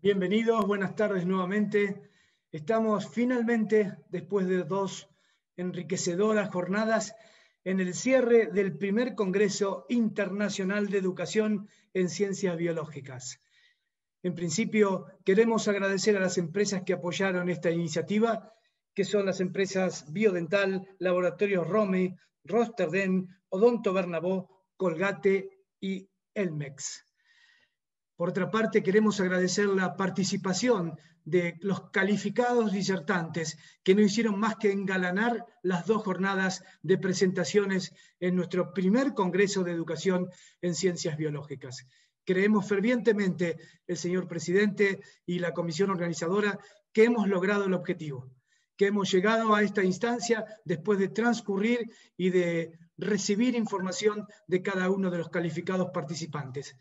Bienvenidos, buenas tardes nuevamente. Estamos finalmente, después de 2 enriquecedoras jornadas, en el cierre del primer Congreso Internacional de Educación en Ciencias Biológicas. En principio, queremos agradecer a las empresas que apoyaron esta iniciativa, que son las empresas Biodental, Laboratorios Romi, Rosterden, Odonto Bernabó, Colgate y Elmex. Por otra parte, queremos agradecer la participación de los calificados disertantes que no hicieron más que engalanar las 2 jornadas de presentaciones en nuestro primer Congreso de Educación en Ciencias Biológicas. Creemos fervientemente, el señor presidente y la comisión organizadora, que hemos logrado el objetivo, que hemos llegado a esta instancia después de transcurrir y de recibir información de cada uno de los calificados participantes.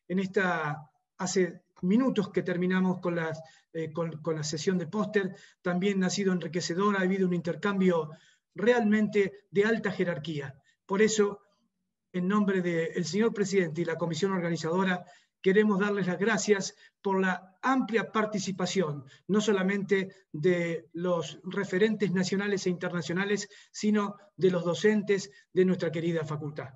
Hace minutos que terminamos con la sesión de póster, también ha sido enriquecedora, ha habido un intercambio realmente de alta jerarquía. Por eso, en nombre del señor presidente y la comisión organizadora, queremos darles las gracias por la amplia participación, no solamente de los referentes nacionales e internacionales, sino de los docentes de nuestra querida facultad.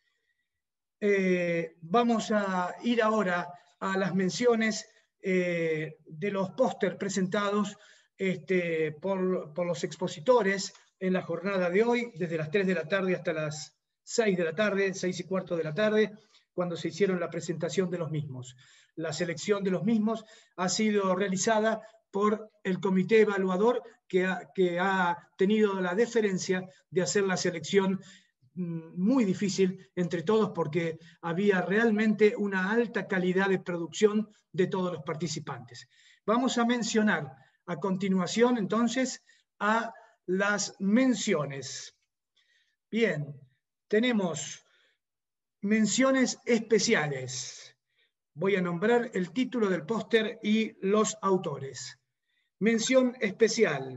Vamos a ir ahora a las menciones de los póster presentados por los expositores en la jornada de hoy, desde las 3 de la tarde hasta las 6 de la tarde, 6 y cuarto de la tarde, cuando se hicieron la presentación de los mismos. La selección de los mismos ha sido realizada por el comité evaluador que ha tenido la deferencia de hacer la selección muy difícil entre todos, porque había realmente una alta calidad de producción de todos los participantes. Vamos a mencionar a continuación entonces a las menciones. Bien, tenemos menciones especiales. Voy a nombrar el título del póster y los autores. Mención especial: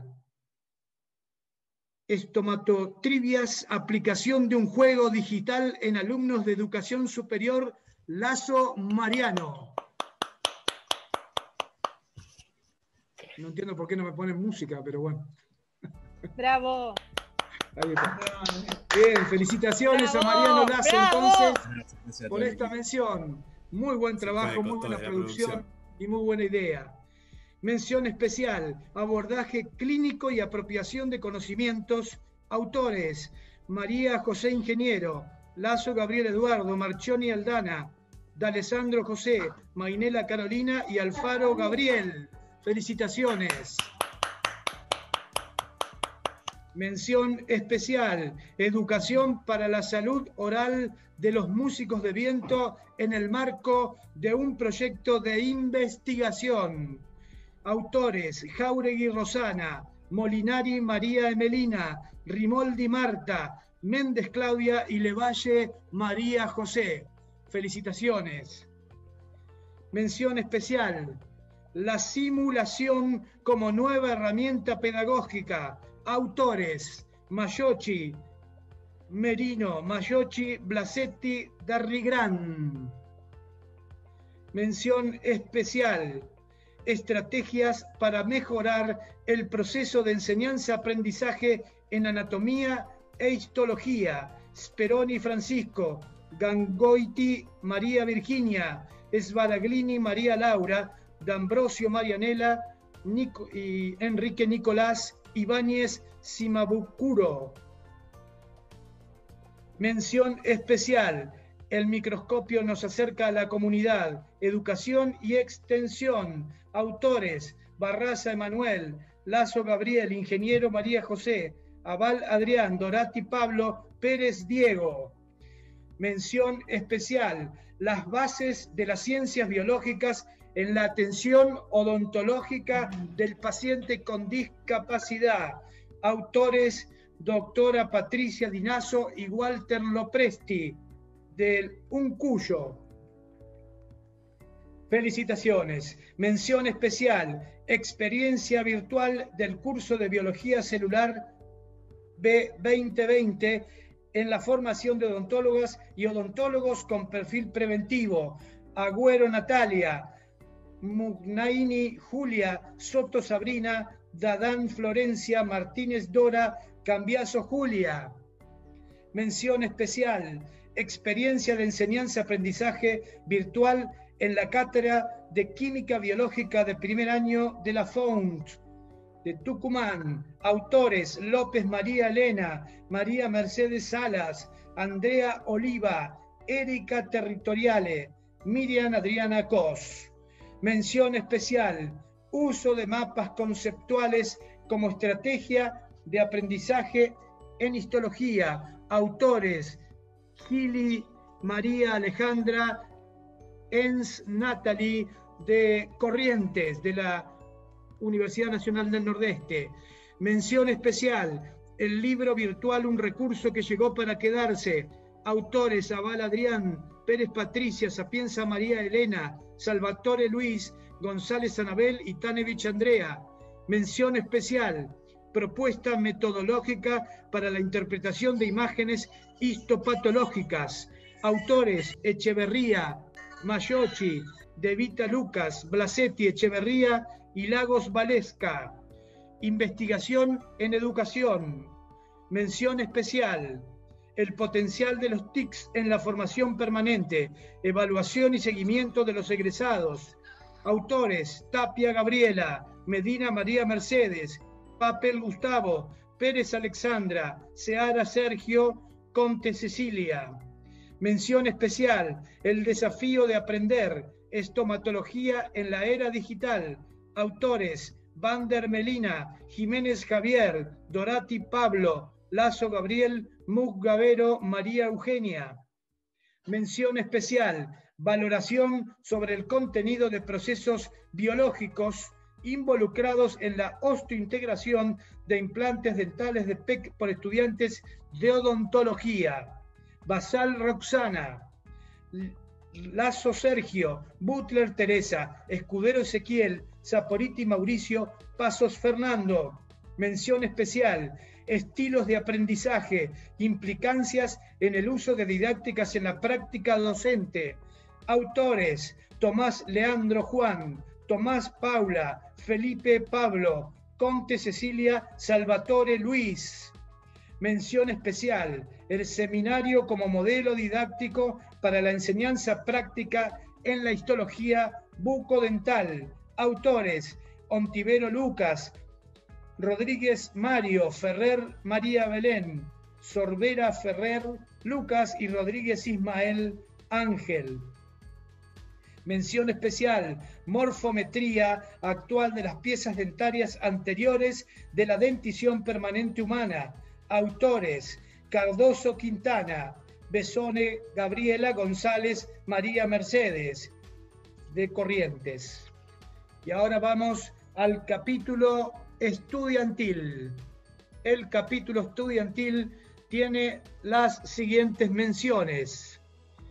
Estomatotrivias, aplicación de un juego digital en alumnos de educación superior, Lazo Mariano. No entiendo por qué no me ponen música, pero bueno. ¡Bravo! Ahí está. Bien, felicitaciones a Mariano Lazo entonces por esta mención. Muy buen trabajo, muy buena producción y muy buena idea. Mención especial: abordaje clínico y apropiación de conocimientos. Autores: María José Ingeniero, Lazo Gabriel Eduardo, Marchioni Aldana, D'Alessandro José, Mainela Carolina y Alfaro Gabriel. Felicitaciones. Mención especial: educación para la salud oral de los músicos de viento en el marco de un proyecto de investigación. Autores: Jáuregui Rosana, Molinari María Emelina, Rimoldi Marta, Méndez Claudia y Levalle María José. Felicitaciones. Mención especial: la simulación como nueva herramienta pedagógica. Autores: Mayochi Merino, Mayochi Blasetti, Darrigran. Mención especial: estrategias para mejorar el proceso de enseñanza-aprendizaje en anatomía e histología. Speroni Francisco, Gangoiti María Virginia, Sbaraglini María Laura, D'Ambrosio Marianela y Enrique Nicolás Ibáñez Simabukuro. Mención especial: el microscopio nos acerca a la comunidad, educación y extensión. Autores: Barraza Emanuel, Lazo Gabriel, Ingeniero María José, Aval Adrián, Dorati Pablo, Pérez Diego. Mención especial: las bases de las ciencias biológicas en la atención odontológica del paciente con discapacidad. Autores: doctora Patricia Dinazo y Walter Lopresti, del Uncuyo. Felicitaciones. Mención especial: experiencia virtual del curso de Biología Celular B2020 en la formación de odontólogas y odontólogos con perfil preventivo. Agüero Natalia, Mugnaini Julia, Soto Sabrina, Dadán Florencia, Martínez Dora, Cambiaso Julia. Mención especial, experiencia de enseñanza-aprendizaje virtual en la cátedra de Química Biológica de primer año de la FOUNT de Tucumán. Autores: López María Elena, María Mercedes Salas, Andrea Oliva, Erika Territoriale, Miriam Adriana Cos. Mención especial, uso de mapas conceptuales como estrategia de aprendizaje en histología. Autores: Gili María Alejandra Enz Natalie de Corrientes, de la Universidad Nacional del Nordeste. Mención especial, el libro virtual Un recurso que llegó para quedarse. Autores: Abal Adrián, Pérez Patricia, Sapienza María Elena, Salvatore Luis, González Anabel y Tanevich Andrea. Mención especial, propuesta metodológica para la interpretación de imágenes histopatológicas. Autores: Echeverría, Mayochi, De Vita Lucas, Blasetti, Echeverría y Lagos Valesca. Investigación en educación. Mención especial, el potencial de los TICs en la formación permanente, evaluación y seguimiento de los egresados. Autores: Tapia Gabriela, Medina María Mercedes, Papel Gustavo, Pérez Alexandra, Seara Sergio, Conte Cecilia. Mención especial, el desafío de aprender, estomatología en la era digital. Autores: Vander Melina, Jiménez Javier, Dorati Pablo, Lazo Gabriel, Mug Gavero, María Eugenia. Mención especial, valoración sobre el contenido de procesos biológicos involucrados en la osteointegración de implantes dentales de PEC por estudiantes de odontología. Basal Roxana, Lazo Sergio, Butler Teresa, Escudero Ezequiel, Saporiti Mauricio, Pasos Fernando. Mención especial, estilos de aprendizaje, implicancias en el uso de didácticas en la práctica docente. Autores: Tomás Leandro Juan, Tomás Paula, Felipe Pablo, Conte Cecilia, Salvatore Luis. Mención especial, el seminario como modelo didáctico para la enseñanza práctica en la histología bucodental. Autores: Ontivero Lucas, Rodríguez Mario, Ferrer María Belén, Sorbera Ferrer Lucas y Rodríguez Ismael Ángel. Mención especial, morfometría actual de las piezas dentarias anteriores de la dentición permanente humana. Autores: Cardoso Quintana, Besone Gabriela, González María Mercedes, de Corrientes. Y ahora vamos al capítulo estudiantil. El capítulo estudiantil tiene las siguientes menciones: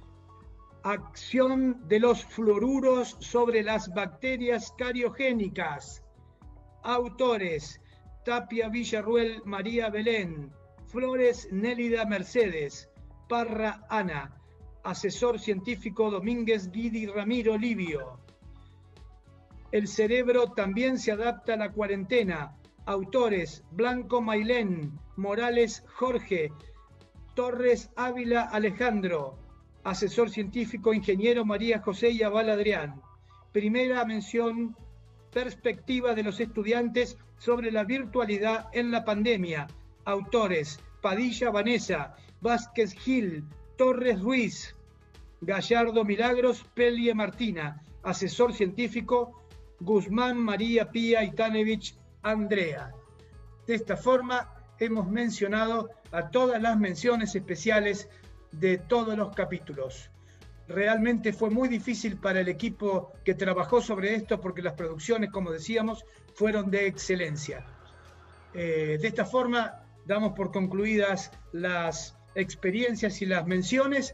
acción de los fluoruros sobre las bacterias cariogénicas. Autores: Tapia Villarruel María Belén, Flores Nélida Mercedes, Parra Ana, asesor científico Domínguez Guidi Ramiro Livio. El cerebro también se adapta a la cuarentena. Autores: Blanco Mailén, Morales Jorge, Torres Ávila Alejandro, asesor científico ingeniero María José y Abal Adrián. Primera mención, perspectiva de los estudiantes sobre la virtualidad en la pandemia. Autores: Padilla Vanessa, Vázquez Gil, Torres Ruiz, Gallardo Milagros, Pelie Martina, asesor científico Guzmán María Pía y Tanevich Andrea. De esta forma hemos mencionado a todas las menciones especiales de todos los capítulos. Realmente fue muy difícil para el equipo que trabajó sobre esto porque las producciones, como decíamos, fueron de excelencia. De esta forma damos por concluidas las experiencias y las menciones.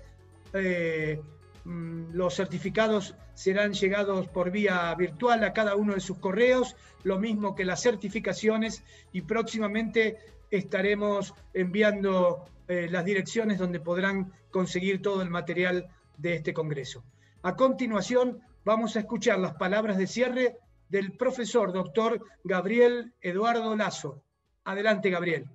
Los certificados serán llegados por vía virtual a cada uno de sus correos, lo mismo que las certificaciones, y próximamente estaremos enviando las direcciones donde podrán conseguir todo el material de este congreso. A continuación, vamos a escuchar las palabras de cierre del profesor doctor Gabriel Eduardo Lazo. Adelante, Gabriel.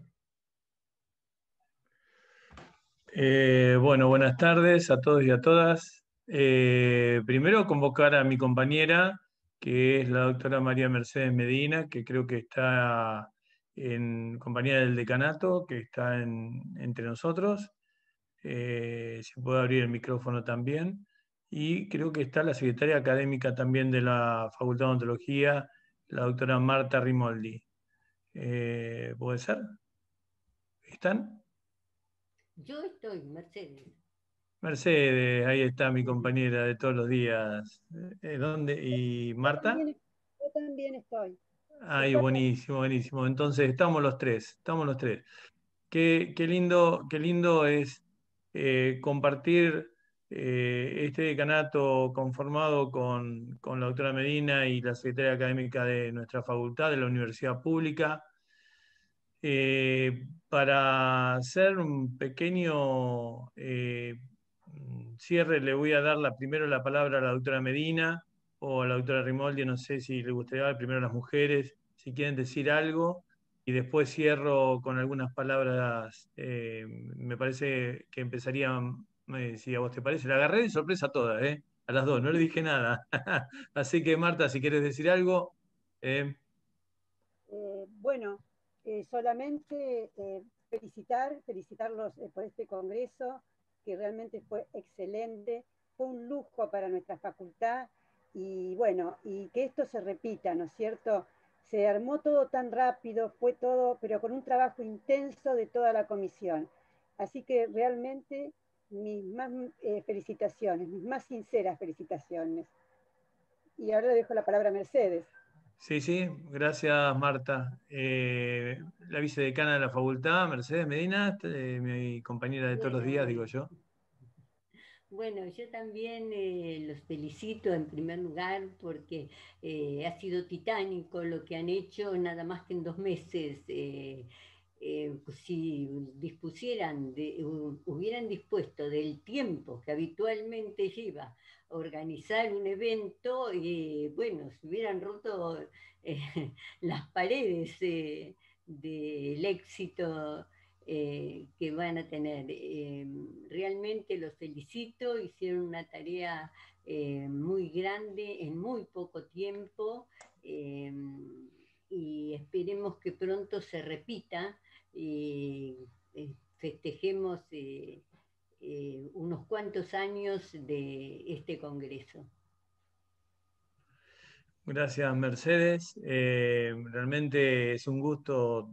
Bueno, buenas tardes a todos y a todas. Primero convocar a mi compañera, que es la doctora María Mercedes Medina, que creo que está en compañía del decanato, que está entre nosotros. Si puedo abrir el micrófono también. Y creo que está la secretaria académica también de la Facultad de Odontología, la doctora Marta Rimoldi. ¿Puede ser? ¿Están? Yo estoy, Mercedes. Mercedes, ahí está mi compañera de todos los días. ¿Dónde? ¿Y Marta? Yo también estoy. Ay, buenísimo, buenísimo. Entonces, estamos los tres, estamos los tres. Qué lindo es compartir este decanato conformado con la doctora Medina y la secretaria académica de nuestra facultad, de la Universidad Pública. Para hacer un pequeño cierre, le voy a dar primero la palabra a la doctora Medina o a la doctora Rimoldi, no sé si le gustaría dar primero a las mujeres, si quieren decir algo, y después cierro con algunas palabras. Me parece que empezaría, si a vos te parece, la agarré de sorpresa a todas, a las dos, no le dije nada. Así que Marta, si quieres decir algo. Bueno, solamente felicitarlos por este congreso, que realmente fue excelente, fue un lujo para nuestra facultad, y bueno, y que esto se repita, ¿no es cierto? Se armó todo tan rápido, fue todo, pero con un trabajo intenso de toda la comisión. Así que realmente mis más felicitaciones, mis más sinceras felicitaciones. Y ahora le dejo la palabra a Mercedes. Sí, sí, gracias Marta. La vicedecana de la facultad, Mercedes Medina, mi compañera de todos los días, digo yo. Bueno, yo también los felicito en primer lugar porque ha sido titánico lo que han hecho nada más que en 2 meses. Si hubieran dispuesto del tiempo que habitualmente lleva organizar un evento, bueno, se hubieran roto las paredes del éxito que van a tener. Realmente los felicito, hicieron una tarea muy grande en muy poco tiempo, y esperemos que pronto se repita y festejemos unos cuantos años de este congreso. Gracias Mercedes. Realmente es un gusto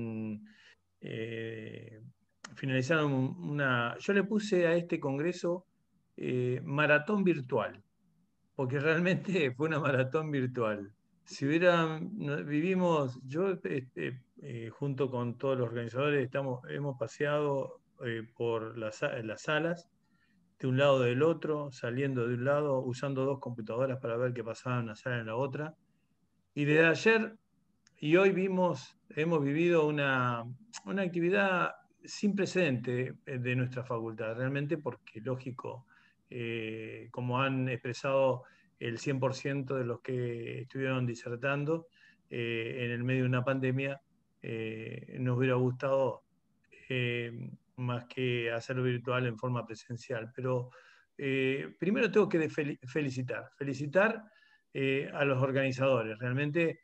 finalizar Yo le puse a este congreso maratón virtual, porque realmente fue una maratón virtual. Si vivimos, yo junto con todos los organizadores hemos paseado por las salas, de un lado del otro, saliendo de un lado, usando 2 computadoras para ver qué pasaba en una sala y en la otra. Y desde ayer y hoy hemos vivido una actividad sin precedente de nuestra facultad, realmente porque, lógico, como han expresado el 100% de los que estuvieron disertando en el medio de una pandemia, nos hubiera gustado más que hacerlo virtual en forma presencial. Pero primero tengo que felicitar a los organizadores. Realmente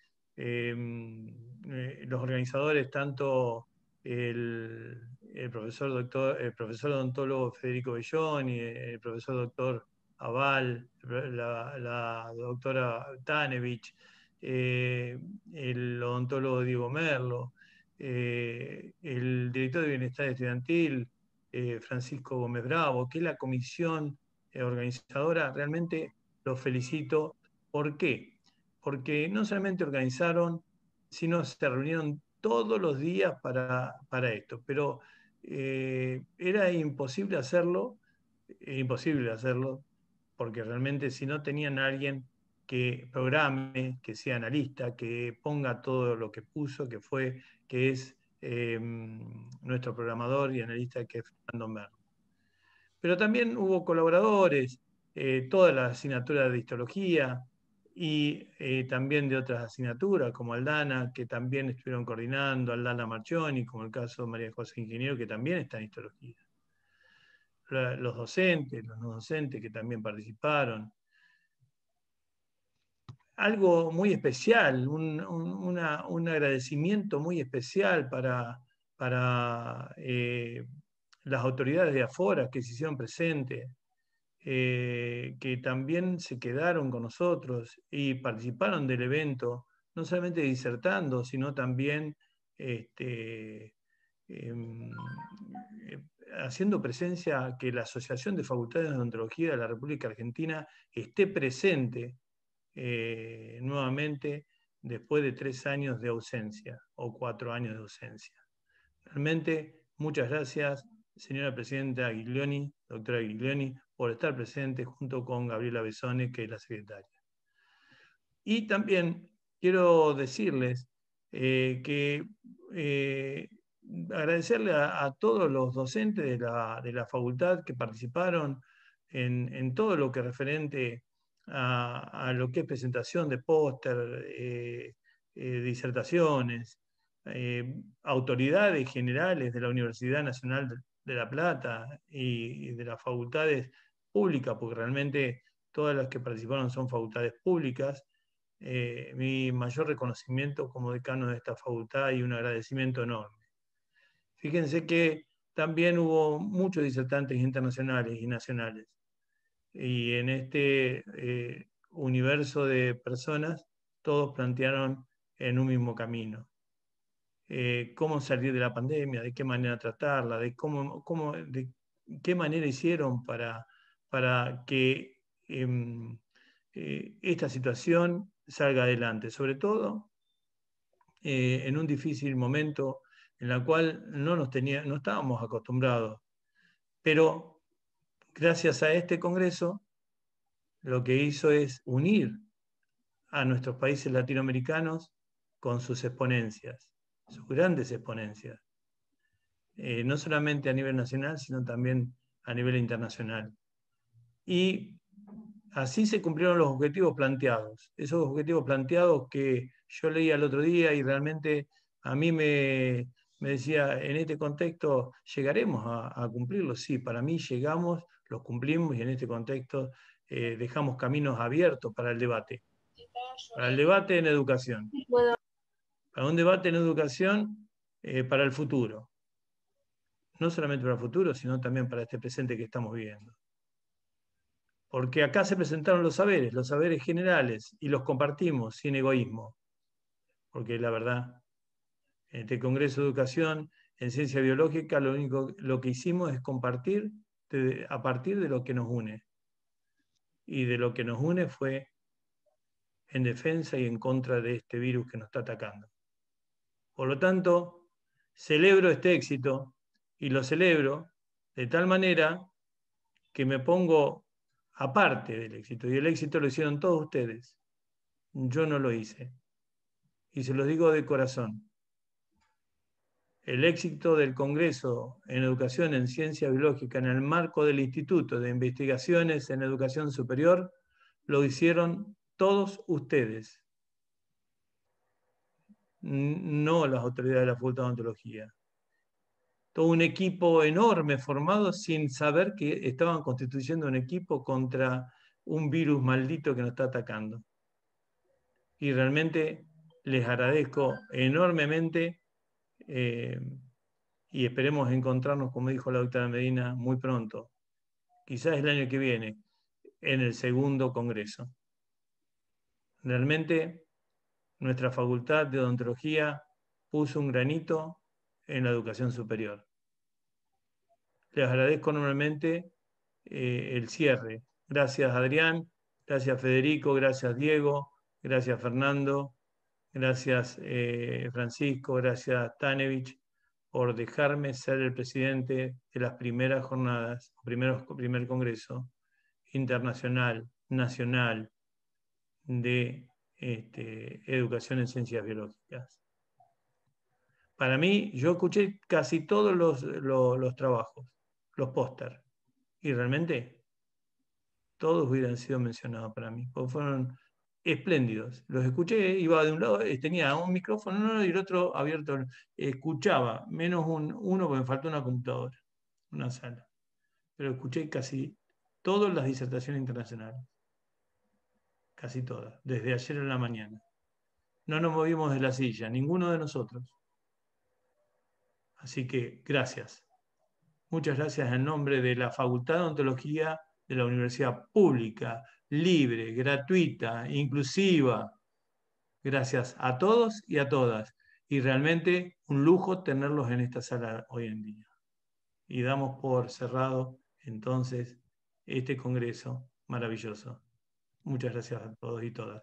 los organizadores, tanto el profesor odontólogo Federico Bellón y el profesor doctor Aval, la doctora Tanevich, el odontólogo Diego Merlo, el director de Bienestar Estudiantil, Francisco Gómez Bravo, que es la comisión organizadora, realmente los felicito. ¿Por qué? Porque no solamente organizaron, sino se reunieron todos los días para esto, pero era imposible hacerlo, porque realmente si no tenían a alguien que programe, que sea analista, que ponga todo lo que puso, que es nuestro programador y analista, que es Fernando Merlo. Pero también hubo colaboradores, toda la asignatura de histología y también de otras asignaturas como Aldana, que también estuvieron coordinando, Aldana Marchioni, como el caso de María José Ingeniero, que también está en histología. Los docentes, los no docentes que también participaron. Algo muy especial, un agradecimiento muy especial para las autoridades de afuera que se hicieron presentes, que también se quedaron con nosotros y participaron del evento, no solamente disertando, sino también haciendo presencia que la Asociación de Facultades de Odontología de la República Argentina esté presente nuevamente después de 3 años de ausencia o 4 años de ausencia. Realmente, muchas gracias, señora presidenta Giglioni, doctora Giglioni, por estar presente junto con Gabriela Besone, que es la secretaria. Y también quiero decirles que agradecerle a todos los docentes de la facultad que participaron en todo lo que referente a lo que es presentación de póster, disertaciones, autoridades generales de la Universidad Nacional de La Plata y de las facultades públicas, porque realmente todas las que participaron son facultades públicas. Mi mayor reconocimiento como decano de esta facultad y un agradecimiento enorme. Fíjense que también hubo muchos disertantes internacionales y nacionales. Y en este universo de personas, todos plantearon en un mismo camino. Cómo salir de la pandemia, de qué manera tratarla, de qué manera hicieron para que esta situación salga adelante, sobre todo en un difícil momento en el cual no estábamos acostumbrados. Pero gracias a este Congreso, lo que hizo es unir a nuestros países latinoamericanos con sus exponencias, sus grandes exponencias, no solamente a nivel nacional, sino también a nivel internacional. Y así se cumplieron los objetivos planteados, esos objetivos planteados que yo leía el otro día y realmente a mí me decía, en este contexto, ¿llegaremos a cumplirlos? Sí, para mí llegamos, los cumplimos y en este contexto dejamos caminos abiertos para el debate en educación, para un debate en educación para el futuro, no solamente para el futuro, sino también para este presente que estamos viviendo. Porque acá se presentaron los saberes generales, y los compartimos sin egoísmo. Porque la verdad, en este Congreso de Educación en Ciencia Biológica, lo que hicimos es compartir a partir de lo que nos une. Y de lo que nos une fue en defensa y en contra de este virus que nos está atacando. Por lo tanto, celebro este éxito y lo celebro de tal manera que me pongo aparte del éxito, y el éxito lo hicieron todos ustedes. Yo no lo hice. Y se los digo de corazón. El éxito del Congreso en Educación en Ciencia Biológica en el marco del Instituto de Investigaciones en Educación Superior lo hicieron todos ustedes, no las autoridades de la Facultad de Odontología. Todo un equipo enorme formado sin saber que estaban constituyendo un equipo contra un virus maldito que nos está atacando. Y realmente les agradezco enormemente y esperemos encontrarnos, como dijo la doctora Medina, muy pronto, quizás el año que viene, en el segundo Congreso. Realmente nuestra Facultad de Odontología puso un granito en la educación superior. Les agradezco enormemente el cierre. Gracias Adrián, gracias Federico, gracias Diego, gracias Fernando, gracias Francisco, gracias Tanevich por dejarme ser el presidente de las primeras jornadas, primer Congreso internacional, nacional de educación en ciencias biológicas. Para mí, yo escuché casi todos los trabajos, los póster, y realmente todos hubieran sido mencionados para mí, porque fueron espléndidos. Los escuché, iba de un lado, tenía un micrófono y el otro abierto, escuchaba, menos uno porque me faltó una computadora, una sala. Pero escuché casi todas las disertaciones internacionales, casi todas, desde ayer en la mañana. No nos movimos de la silla, ninguno de nosotros. Así que gracias. Muchas gracias en nombre de la Facultad de Odontología de la Universidad Pública, libre, gratuita, inclusiva. Gracias a todos y a todas. Y realmente un lujo tenerlos en esta sala hoy en día. Y damos por cerrado entonces este congreso maravilloso. Muchas gracias a todos y todas.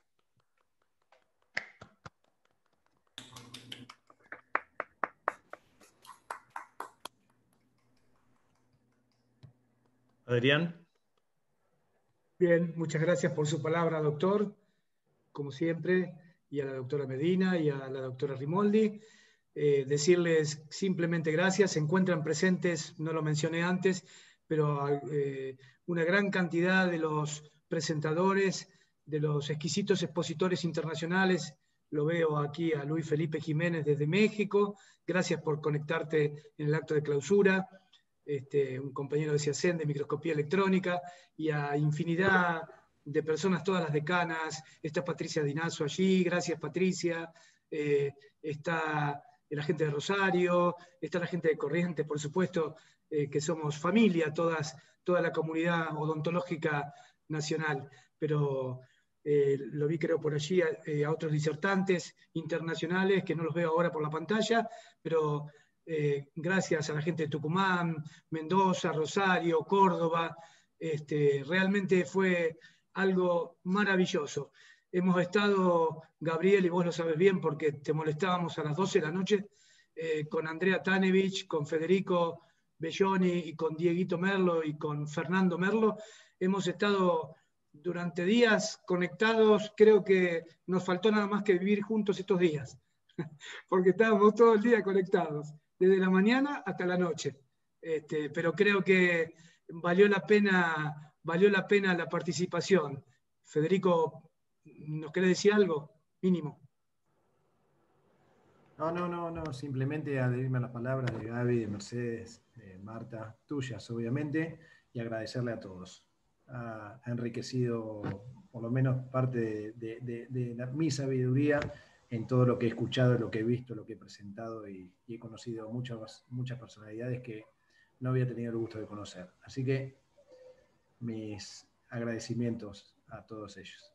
Adrián. Bien, muchas gracias por su palabra, doctor, como siempre, y a la doctora Medina y a la doctora Rimoldi. Decirles simplemente gracias. Se encuentran presentes, no lo mencioné antes, pero una gran cantidad de los presentadores, de los exquisitos expositores internacionales. Lo veo aquí a Luis Felipe Jiménez desde México. Gracias por conectarte en el acto de clausura. Un compañero de CIACEN de microscopía electrónica, y a infinidad de personas, todas las decanas. Está Patricia Dinazo allí, gracias Patricia. Está la gente de Rosario, está la gente de Corrientes, por supuesto, que somos familia, toda la comunidad odontológica nacional. Pero lo vi creo por allí a otros disertantes internacionales que no los veo ahora por la pantalla, pero gracias a la gente de Tucumán, Mendoza, Rosario, Córdoba. Realmente fue algo maravilloso. Hemos estado, Gabriel, y vos lo sabes bien porque te molestábamos a las 12 de la noche, con Andrea Tanevich, con Federico Belloni y con Dieguito Merlo y con Fernando Merlo. Hemos estado durante días conectados. Creo que nos faltó nada más que vivir juntos estos días, porque estábamos todo el día conectados, desde la mañana hasta la noche. Pero creo que valió la pena la participación. Federico, ¿nos querés decir algo? Mínimo. No, simplemente adherirme a las palabras de Gaby, de Mercedes, de Marta, tuyas obviamente, y agradecerle a todos. Ha enriquecido por lo menos parte de mi sabiduría en todo lo que he escuchado, lo que he visto, lo que he presentado, y he conocido muchas personalidades que no había tenido el gusto de conocer. Así que mis agradecimientos a todos ellos.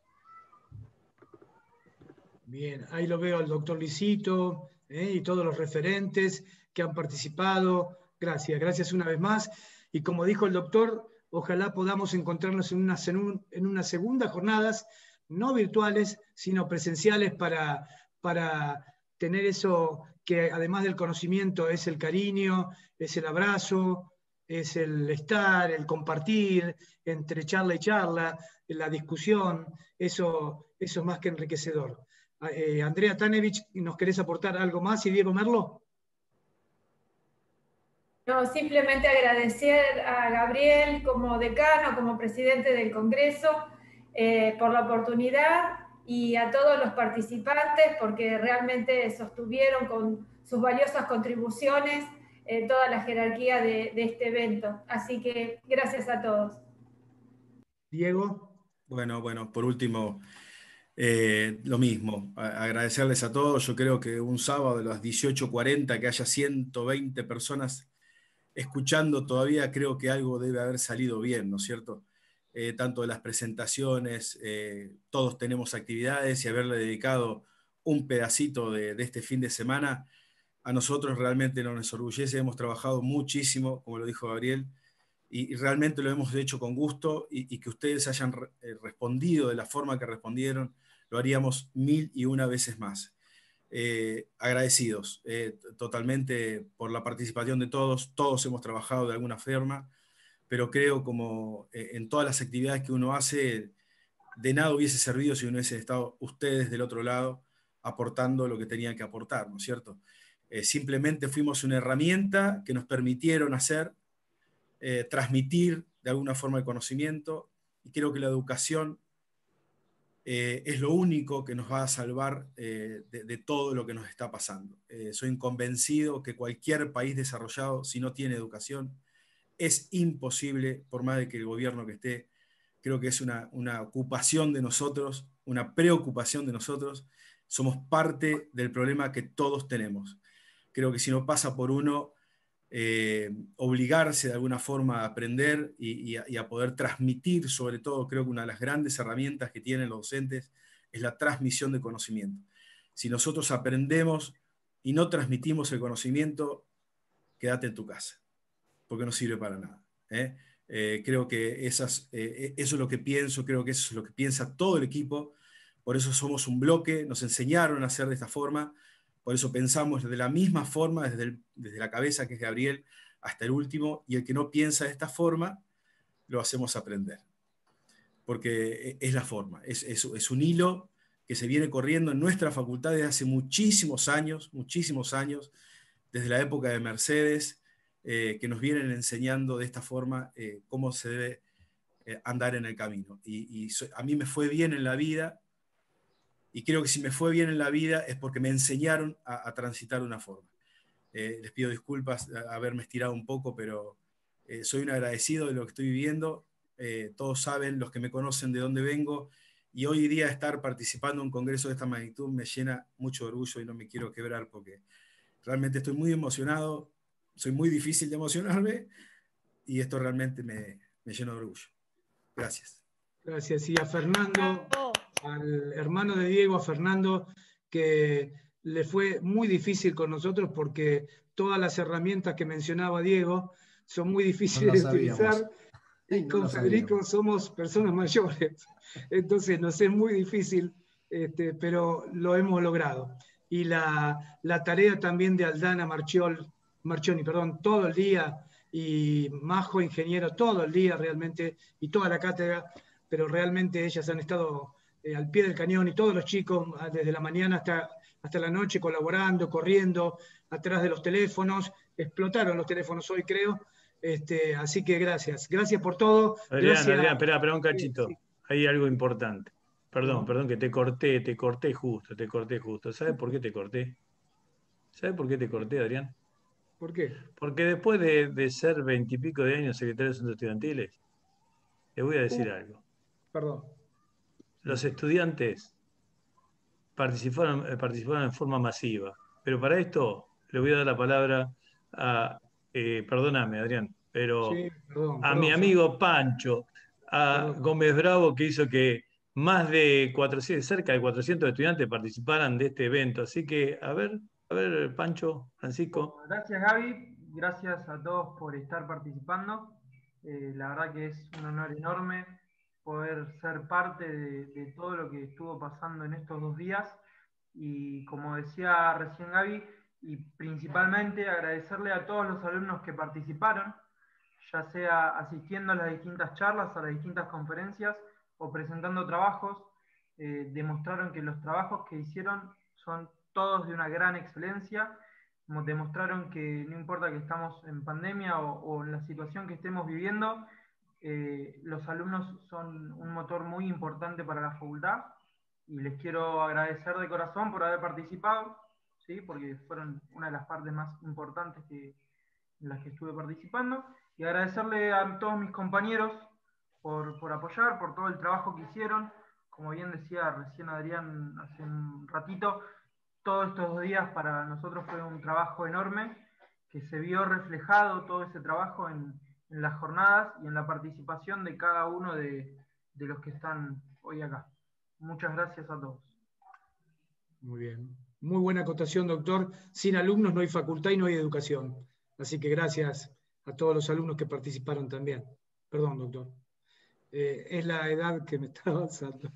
Bien, ahí lo veo al doctor Lisito y todos los referentes que han participado. Gracias una vez más. Y como dijo el doctor, ojalá podamos encontrarnos en unas segundas jornadas, no virtuales, sino presenciales, para tener eso que además del conocimiento es el cariño, es el abrazo, es el estar, el compartir entre charla y charla, la discusión. Eso es más que enriquecedor. Andrea Tanevich, ¿nos querés aportar algo más? ¿Y Diego Merlo? No, simplemente agradecer a Gabriel como decano, como presidente del Congreso, por la oportunidad, y a todos los participantes porque realmente sostuvieron con sus valiosas contribuciones toda la jerarquía de este evento. Así que gracias a todos. Diego. Bueno, por último, lo mismo, agradecerles a todos. Yo creo que un sábado a las 18:40 que haya 120 personas escuchando todavía, creo que algo debe haber salido bien, ¿no es cierto? Tanto de las presentaciones, todos tenemos actividades, y haberle dedicado un pedacito de este fin de semana, a nosotros realmente nos enorgullece. Hemos trabajado muchísimo, como lo dijo Gabriel, y realmente lo hemos hecho con gusto, y que ustedes hayan respondido de la forma que respondieron, lo haríamos 1001 veces más. Agradecidos totalmente por la participación de todos hemos trabajado de alguna forma, pero creo, como en todas las actividades que uno hace, de nada hubiese servido si no hubiesen estado ustedes del otro lado aportando lo que tenían que aportar, ¿no es cierto? Simplemente fuimos una herramienta que nos permitieron transmitir de alguna forma el conocimiento, y creo que la educación es lo único que nos va a salvar de todo lo que nos está pasando. Soy convencido que cualquier país desarrollado, si no tiene educación, es imposible, por más de que el gobierno que esté. Creo que es una ocupación de nosotros, una preocupación de nosotros. Somos parte del problema que todos tenemos. Creo que si no pasa por uno, obligarse de alguna forma a aprender y a poder transmitir, sobre todo, creo que una de las grandes herramientas que tienen los docentes es la transmisión de conocimiento. Si nosotros aprendemos y no transmitimos el conocimiento, quédate en tu casa, porque no sirve para nada. Creo que eso es lo que pienso, creo que eso es lo que piensa todo el equipo. Por eso somos un bloque, nos enseñaron a hacer de esta forma. Por eso pensamos de la misma forma, desde la cabeza que es Gabriel hasta el último, y el que no piensa de esta forma, lo hacemos aprender. Porque es la forma, es un hilo que se viene corriendo en nuestra facultad desde hace muchísimos años, desde la época de Mercedes, que nos vienen enseñando de esta forma cómo se debe andar en el camino. A mí me fue bien en la vida, y creo que si me fue bien en la vida es porque me enseñaron a transitar de una forma. Les pido disculpas haberme estirado un poco, pero soy un agradecido de lo que estoy viviendo. Todos saben, los que me conocen, de dónde vengo, y hoy día estar participando en un congreso de esta magnitud me llena mucho de orgullo y no me quiero quebrar porque realmente estoy muy emocionado, soy muy difícil de emocionarme y esto realmente me llena de orgullo. Gracias. Gracias. Y a Fernando, al hermano de Diego, a Fernando, que le fue muy difícil con nosotros porque todas las herramientas que mencionaba Diego son muy difíciles de utilizar, y con Federico somos personas mayores, entonces nos es muy difícil, pero lo hemos logrado. Y la tarea también de Aldana Marchioni, todo el día, y Majo, ingeniero, todo el día realmente, y toda la cátedra, pero realmente ellas han estado al pie del cañón, y todos los chicos desde la mañana hasta la noche colaborando, corriendo atrás de los teléfonos. Explotaron los teléfonos hoy, creo. Así que gracias por todo. Adrián, Gracias. espera un cachito. Sí. Hay algo importante. Perdón, que te corté justo. ¿Sabes por qué te corté? ¿Sabes por qué te corté, Adrián? ¿Por qué? Porque después de ser 20 y pico de años secretario de Asuntos Estudiantiles, te voy a decir algo. Perdón. Los estudiantes participaron en forma masiva, pero para esto le voy a dar la palabra a, perdóname, Adrián, pero Sí, perdón, mi amigo Pancho, a perdón. Gómez Bravo, que hizo que más de 400, cerca de 400 estudiantes participaran de este evento. Así que, a ver, Pancho, Francisco. Gracias, Gaby. Gracias a todos por estar participando. La verdad que es un honor enorme poder ser parte de todo lo que estuvo pasando en estos 2 días. Y como decía recién Gaby, y principalmente agradecerle a todos los alumnos que participaron, ya sea asistiendo a las distintas charlas, a las distintas conferencias o presentando trabajos. Demostraron que los trabajos que hicieron son todos de una gran excelencia. Demostraron que no importa que estamos en pandemia o en la situación que estemos viviendo, los alumnos son un motor muy importante para la facultad, y les quiero agradecer de corazón por haber participado, ¿sí? Porque fueron una de las partes más importantes en las que estuve participando, y agradecerle a todos mis compañeros por apoyar, por todo el trabajo que hicieron. Como bien decía recién Adrián hace un ratito, todos estos 2 días para nosotros fue un trabajo enorme, que se vio reflejado todo ese trabajo en las jornadas y en la participación de cada uno de los que están hoy acá. Muchas gracias a todos. Muy bien. Muy buena acotación, doctor. Sin alumnos no hay facultad y no hay educación. Así que gracias a todos los alumnos que participaron también. Perdón, doctor. Es la edad que me está avanzando.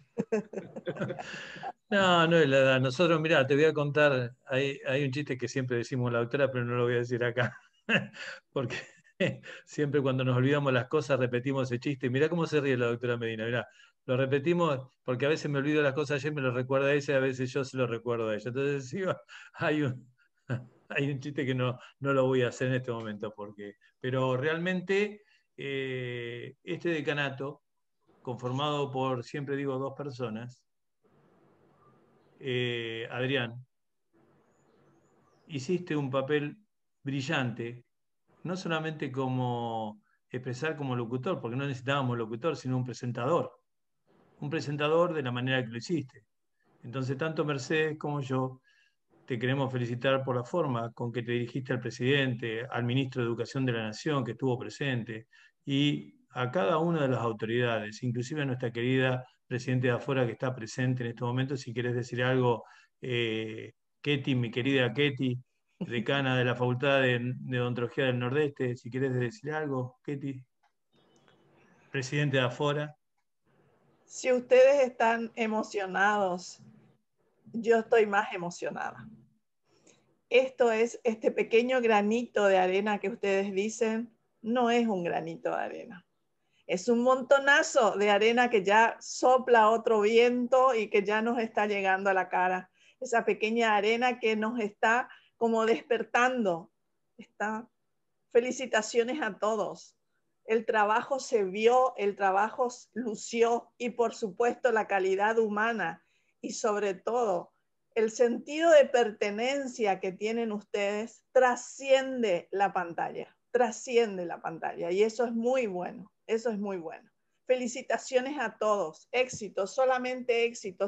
No es la edad. Nosotros, mirá, te voy a contar, hay un chiste que siempre decimos la doctora, pero no lo voy a decir acá, porque siempre cuando nos olvidamos las cosas repetimos ese chiste. Mirá cómo se ríe la doctora Medina, mirá, lo repetimos porque a veces me olvido las cosas ayer, me lo recuerda a ella, y a veces yo se lo recuerdo a ella. Entonces sí, hay un chiste que no lo voy a hacer en este momento, pero realmente este decanato conformado por, siempre digo, 2 personas, Adrián, hiciste un papel brillante, no solamente como expresar como locutor, porque no necesitábamos locutor, sino un presentador de la manera que lo hiciste. Entonces, tanto Mercedes como yo te queremos felicitar por la forma con que te dirigiste al presidente, al ministro de Educación de la Nación que estuvo presente, y a cada una de las autoridades, inclusive a nuestra querida presidenta de afuera que está presente en estos momentos. Si quieres decir algo, Ketty, mi querida Ketty, decana de la Facultad de Odontología del Nordeste, si quieres decir algo, Ketty, presidente de afuera. Si ustedes están emocionados, yo estoy más emocionada. Esto es, este pequeño granito de arena que ustedes dicen, no es un granito de arena. Es un montonazo de arena que ya sopla otro viento y que ya nos está llegando a la cara. Esa pequeña arena que nos está como despertando. Felicitaciones a todos. El trabajo se vio, el trabajo lució y por supuesto la calidad humana y sobre todo el sentido de pertenencia que tienen ustedes trasciende la pantalla y eso es muy bueno, eso es muy bueno. Felicitaciones a todos, éxito, solamente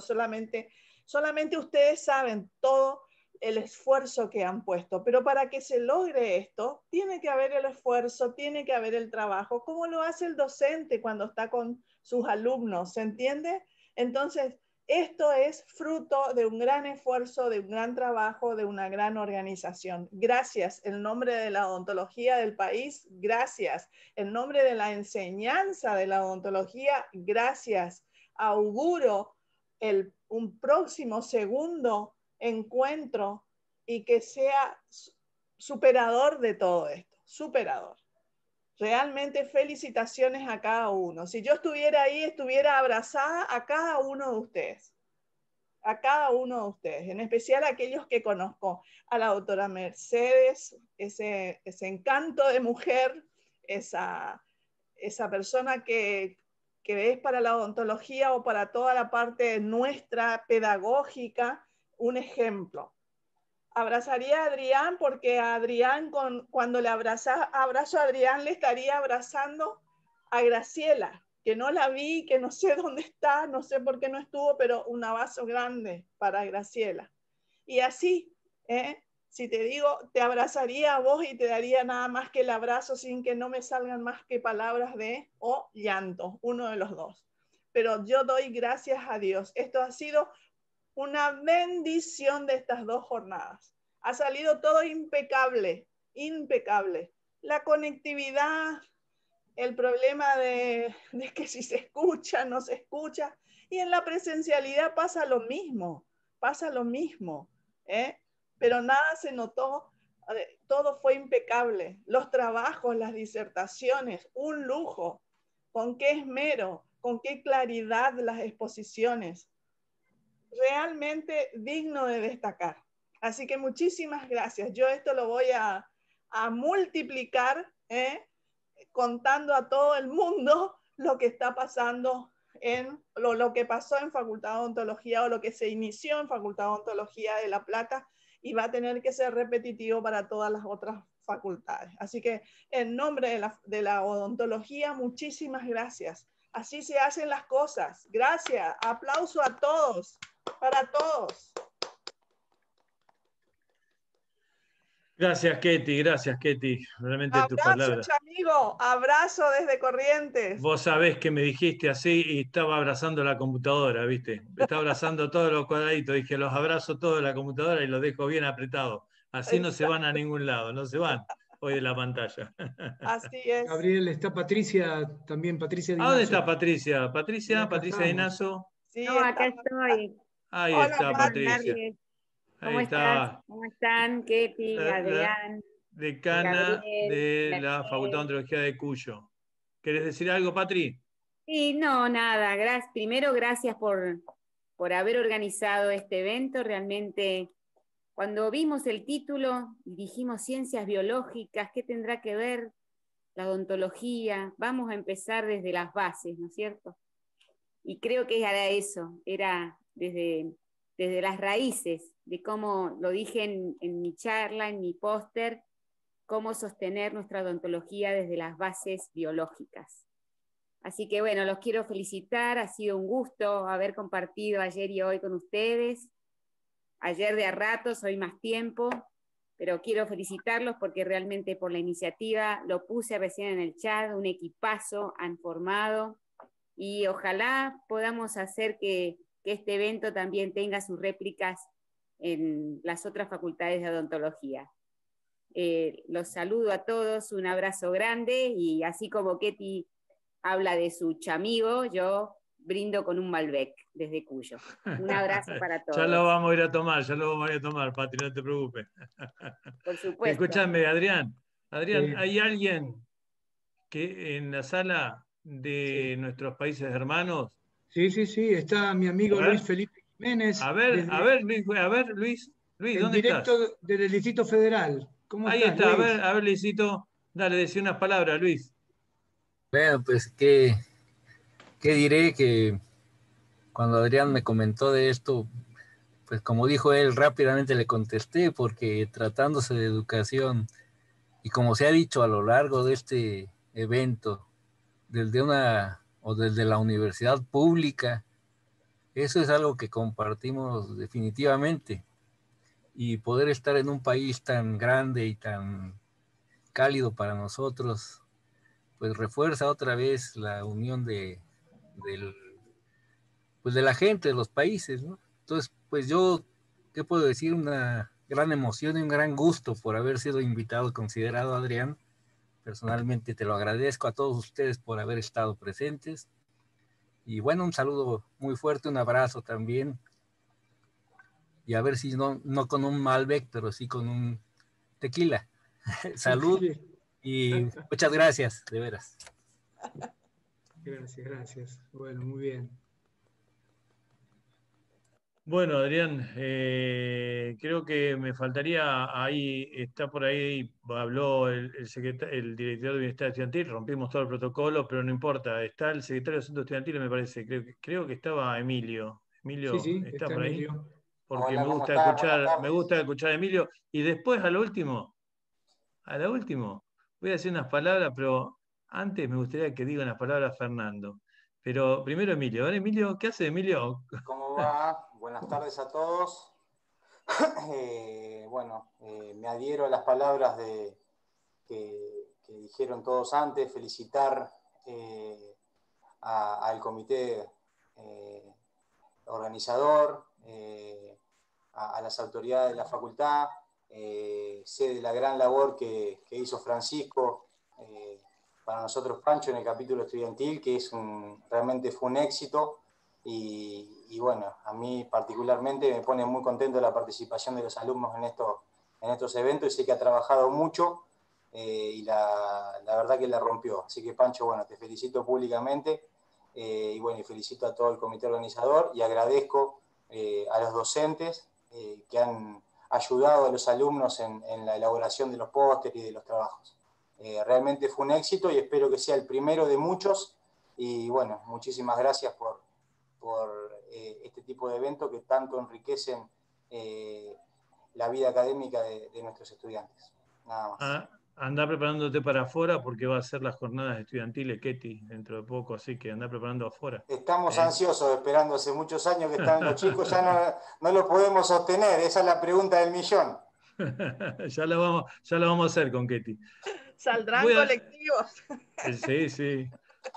ustedes saben todo el esfuerzo que han puesto, pero para que se logre esto, tiene que haber el esfuerzo, tiene que haber el trabajo, como lo hace el docente cuando está con sus alumnos, ¿se entiende? Entonces, esto es fruto de un gran esfuerzo, de un gran trabajo, de una gran organización. Gracias en nombre de la odontología del país, gracias. En nombre de la enseñanza de la odontología, gracias. Auguro un próximo segundo encuentro y que sea superador de todo esto, superador. Realmente felicitaciones a cada uno. Si yo estuviera ahí, estuviera abrazada a cada uno de ustedes. A cada uno de ustedes, en especial a aquellos que conozco. A la doctora Mercedes, ese encanto de mujer, esa persona que es para la odontología o para toda la parte nuestra pedagógica, un ejemplo. Abrazaría a Adrián porque a Adrián, cuando le abrazo a Adrián, le estaría abrazando a Graciela, que no la vi, que no sé dónde está, no sé por qué no estuvo, pero un abrazo grande para Graciela. Y así, si te digo, te abrazaría a vos y te daría nada más que el abrazo sin que no me salgan más que palabras o llanto, uno de los dos. Pero yo doy gracias a Dios. Esto ha sido una bendición de estas 2 jornadas. Ha salido todo impecable, impecable. La conectividad, el problema de que si se escucha, no se escucha. Y en la presencialidad pasa lo mismo, pero nada se notó, todo fue impecable. Los trabajos, las disertaciones, un lujo. Con qué esmero, con qué claridad las exposiciones. Realmente digno de destacar. Así que muchísimas gracias. Yo esto lo voy a multiplicar, contando a todo el mundo lo que está pasando lo que pasó en Facultad de Odontología o lo que se inició en Facultad de Odontología de La Plata y va a tener que ser repetitivo para todas las otras facultades. Así que en nombre de la odontología, muchísimas gracias. Así se hacen las cosas. Gracias. Aplauso a todos. Para todos. Gracias, Ketty, realmente abrazo, tu palabra. Chamigo, abrazo desde Corrientes. Vos sabés que me dijiste así y estaba abrazando la computadora, ¿viste? Estaba abrazando todos los cuadraditos, dije, los abrazo todos de la computadora y los dejo bien apretados. Así no se van a ningún lado, no se van hoy de la pantalla. Así es. Gabriel, está Patricia, también Patricia Dinazo. ¿A dónde está Patricia? Patricia Dinazo. Sí, no, acá estoy. Ahí hola, está Patricia. ¿Cómo estás? ¿Cómo están? Ketty, Adrián. Decana de la Facultad de Odontología de Cuyo. ¿Querés decir algo, Patri? Sí, no, nada. Primero, gracias por haber organizado este evento. Realmente, cuando vimos el título y dijimos ciencias biológicas, ¿qué tendrá que ver la odontología? Vamos a empezar desde las bases, ¿no es cierto? Y creo que era eso, era desde las raíces, de cómo, lo dije en mi charla, en mi póster, cómo sostener nuestra odontología desde las bases biológicas. Así que bueno, los quiero felicitar, ha sido un gusto haber compartido ayer y hoy con ustedes. Ayer de a ratos, hoy más tiempo, pero quiero felicitarlos porque realmente por la iniciativa, lo puse recién en el chat, un equipazo han formado y ojalá podamos hacer que este evento también tenga sus réplicas en las otras facultades de odontología. Los saludo a todos, un abrazo grande y así como Ketty habla de su chamigo, yo brindo con un Malbec desde Cuyo. Un abrazo para todos. Ya lo vamos a ir a tomar, Pati, no te preocupes. Por supuesto. Escúchame, Adrián, ¿hay alguien que en la sala de nuestros países hermanos? Sí, está mi amigo Luis Felipe Jiménez. A ver, Luis, ¿dónde estás? En directo del Distrito Federal. ¿Cómo Ahí estás, está, Luis? a ver, Luisito, dale, decí unas palabras, Luis. Bueno, pues, ¿qué diré? Que cuando Adrián me comentó de esto, pues como dijo él, rápidamente le contesté, porque tratándose de educación, y como se ha dicho a lo largo de este evento, desde la universidad pública, eso es algo que compartimos definitivamente. Y poder estar en un país tan grande y tan cálido para nosotros, pues refuerza otra vez la unión de la gente, de los países, ¿no? Entonces, pues yo, ¿qué puedo decir? Una gran emoción y un gran gusto por haber sido invitado, considerado, Adrián. Personalmente te lo agradezco a todos ustedes por haber estado presentes. Y bueno, un saludo muy fuerte, un abrazo también. Y a ver si no con un Malbec, pero sí con un tequila. Salud y muchas gracias, de veras. Gracias. Bueno, muy bien. Bueno, Adrián, creo que me faltaría, está por ahí, habló el director de Bienestar Estudiantil, rompimos todo el protocolo, pero no importa, está el secretario de Asuntos Estudiantiles, me parece, creo que estaba Emilio. Emilio, Sí, ¿está por ahí? Emilio. Porque Hola, me gusta escuchar a Emilio. Y después, a lo último, voy a decir unas palabras, pero antes me gustaría que diga unas palabras Fernando. Pero primero Emilio. A ver, Emilio, ¿qué hace Emilio? ¿Cómo va? Buenas tardes a todos. Me adhiero a las palabras que dijeron todos antes, felicitar al comité organizador, a las autoridades de la facultad. Sé de la gran labor que hizo Francisco para nosotros, Pancho, en el capítulo estudiantil, que realmente fue un éxito. Y bueno, a mí particularmente me pone muy contento la participación de los alumnos en estos eventos, y sé que ha trabajado mucho y la verdad que la rompió. Así que, Pancho, bueno, te felicito públicamente y felicito a todo el comité organizador y agradezco a los docentes que han ayudado a los alumnos en la elaboración de los pósteres y de los trabajos. Realmente fue un éxito y espero que sea el primero de muchos. Y bueno, muchísimas gracias por este tipo de eventos que tanto enriquecen la vida académica de nuestros estudiantes. Nada más. Anda preparándote para afuera porque va a ser las jornadas estudiantiles, Ketty, dentro de poco, así que anda preparando afuera. Estamos ansiosos, esperando hace muchos años que están los chicos, ya no lo podemos sostener, esa es la pregunta del millón. Ya lo vamos a hacer con Ketty. Saldrán colectivos. Sí.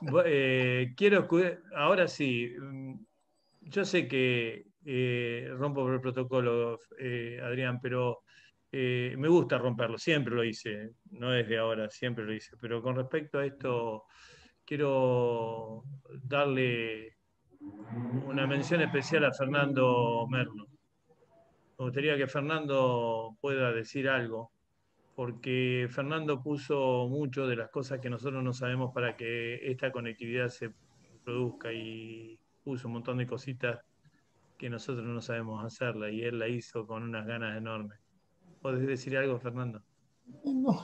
Ahora sí, yo sé que rompo el protocolo, Adrián, pero me gusta romperlo, siempre lo hice, no desde ahora, siempre lo hice. Pero con respecto a esto, quiero darle una mención especial a Fernando Merlo. Me gustaría que Fernando pueda decir algo, porque Fernando puso mucho de las cosas que nosotros no sabemos para que esta conectividad se produzca, y puso un montón de cositas que nosotros no sabemos hacerla, y él la hizo con unas ganas enormes. ¿Podés decir algo, Fernando? No,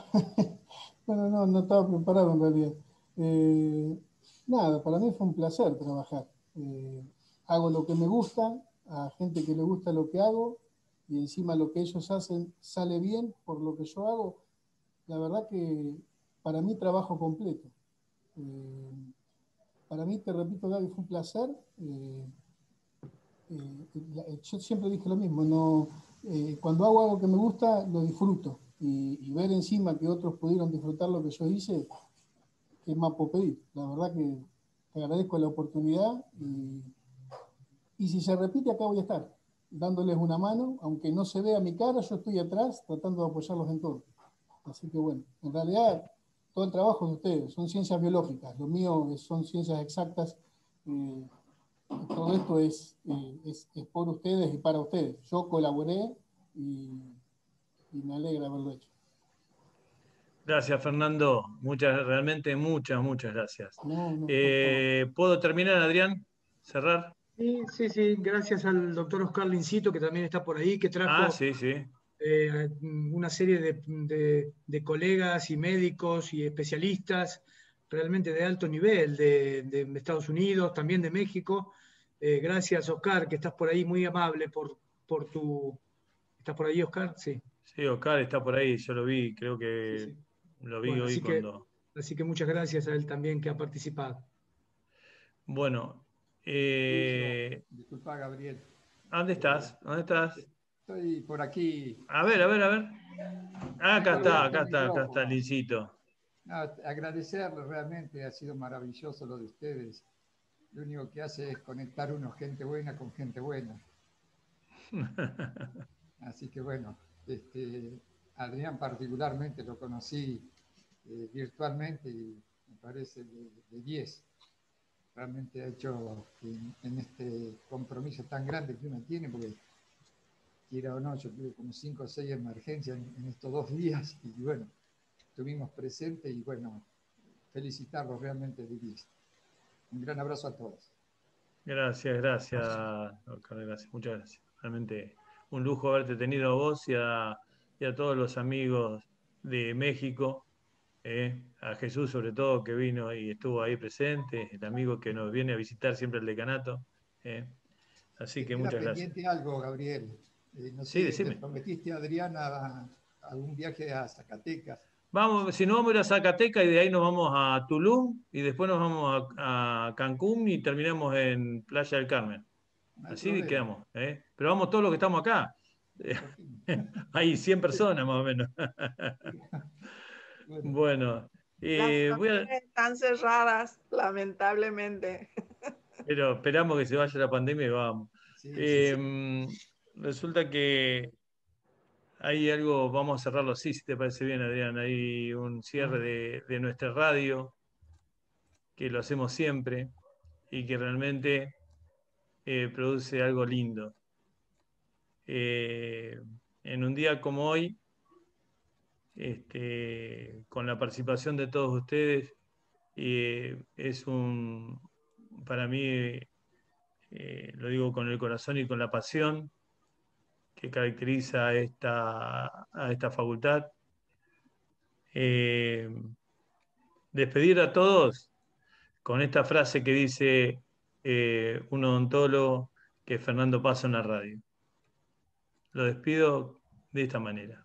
bueno, no estaba preparado en realidad. Nada, para mí fue un placer trabajar. hago lo que me gusta, a gente que le gusta lo que hago, y encima lo que ellos hacen sale bien por lo que yo hago. La verdad que para mí trabajo completo. Para mí, te repito, Gaby, fue un placer. Yo siempre dije lo mismo, cuando hago algo que me gusta, lo disfruto. Y ver encima que otros pudieron disfrutar lo que yo hice, ¿qué más puedo pedir? La verdad que te agradezco la oportunidad y si se repite, acá voy a estar, dándoles una mano, aunque no se vea mi cara, yo estoy atrás tratando de apoyarlos en todo. Así que bueno, en realidad todo el trabajo de ustedes, son ciencias biológicas, lo mío son ciencias exactas, todo esto es por ustedes y para ustedes. Yo colaboré y me alegra haberlo hecho. Gracias, Fernando. Realmente muchas gracias. No, ¿Puedo terminar, Adrián? ¿Cerrar? Sí. Gracias al doctor Oscar Lincito, que también está por ahí, que trajo una serie de colegas y médicos y especialistas realmente de alto nivel de Estados Unidos, también de México. Gracias, Oscar, que estás por ahí, muy amable por tu... ¿Estás por ahí, Oscar? Sí. Sí, Oscar está por ahí, yo lo vi, creo que lo vi hoy cuando... Así que muchas gracias a él también que ha participado. Bueno, disculpa, Gabriel. ¿Dónde estás? Estoy por aquí. A ver. Acá está Lincito. No, agradecerles, realmente ha sido maravilloso lo de ustedes. Lo único que hace es conectar gente buena con gente buena. Así que bueno, Adrián particularmente lo conocí virtualmente y me parece de 10. Realmente ha hecho en este compromiso tan grande que uno tiene, porque quiera o no, yo tuve como 5 o 6 emergencias en estos 2 días y bueno, estuvimos presentes y bueno, felicitarlos realmente de 10. Un gran abrazo a todos. Gracias, Oscar, gracias, muchas gracias. Realmente un lujo haberte tenido a vos y a todos los amigos de México, a Jesús sobre todo, que vino y estuvo ahí presente, el amigo que nos viene a visitar siempre el decanato. Así que muchas gracias. Pendiente algo, Gabriel. No sé, decime. ¿Te prometiste a Adriana algún viaje a Zacatecas? Si no, vamos a ir a Zacatecas y de ahí nos vamos a Tulum y después nos vamos a Cancún y terminamos en Playa del Carmen. Así quedamos. Pero vamos todos los que estamos acá. Hay 100 personas más o menos. Bueno. Están cerradas, lamentablemente. Pero esperamos que se vaya la pandemia y vamos. Sí. Resulta que hay algo, vamos a cerrarlo así, si te parece bien, Adrián. Hay un cierre de nuestra radio, que lo hacemos siempre y que realmente produce algo lindo. En un día como hoy, con la participación de todos ustedes, es para mí, lo digo con el corazón y con la pasión que caracteriza a esta facultad. Despedir a todos con esta frase que dice un odontólogo, que es Fernando Paso en la radio. Lo despido de esta manera.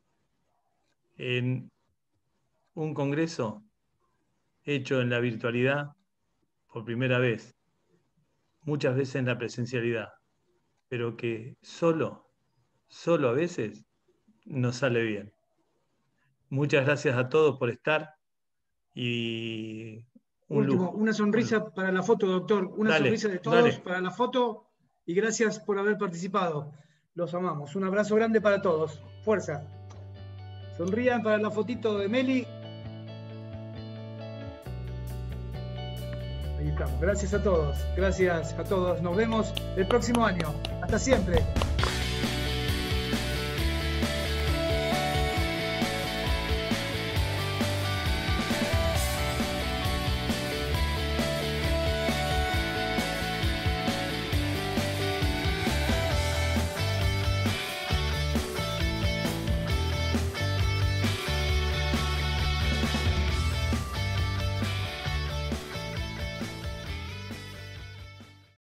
En un congreso hecho en la virtualidad por primera vez, muchas veces en la presencialidad, pero que solo a veces nos sale bien. Muchas gracias a todos por estar y una sonrisa para la foto, doctor. Sonrisa de todos para la foto y gracias por haber participado. Los amamos. Un abrazo grande para todos. Fuerza. Sonrían para la fotito de Meli. Ahí estamos. Gracias a todos. Nos vemos el próximo año. Hasta siempre.